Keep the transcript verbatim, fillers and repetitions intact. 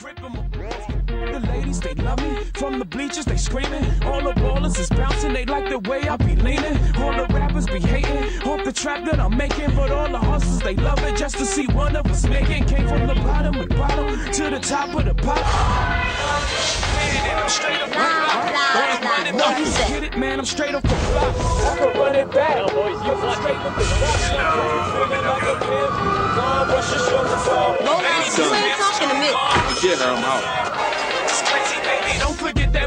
The ladies, they love me. From the bleachers, they screaming. All the ballers is bouncing. They like the way I be leaning. All the rappers be hating. Off the trap that I'm making. But all the hustlers, they love it. Just to see one of us making. Came from the bottom of the bottom to the top of the pop. Man, I'm straight up the block. Get it, man, I'm straight up the block. I can run it back. Yo, boys, you straight up the block. Feeling like a pimp. God, what's your shoulders off? You ain't talking to me. Yeah, I'm out. Don't forget that.